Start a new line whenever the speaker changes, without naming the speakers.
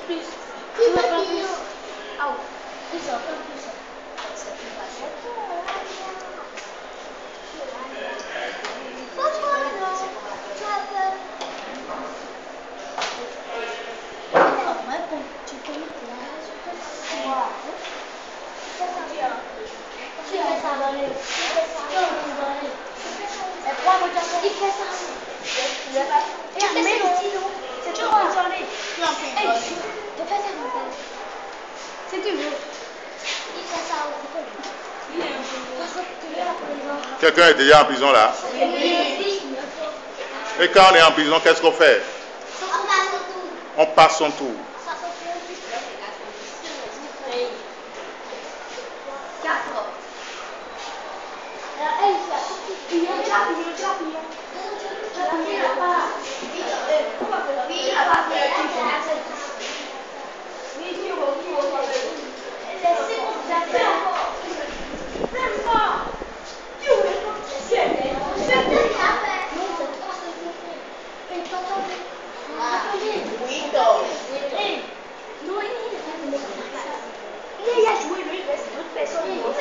plus. Tu veux pas plus. Ah oui. Plus ça, plus ça. C'est plus facile. Tu peux mettre là. Tu fais ça dans les. Et quoi, regarde, il fait ça. Et tu mets le stylo. C'est tout isolé. Tu fais ça dans ta. Si tu veux. Il fait ça au
Quelqu'un est déjà en prison là? Et quand on est en prison, qu'est-ce qu'on fait? On passe son tour.
Il a joué, lui, il reste d'autres personnes.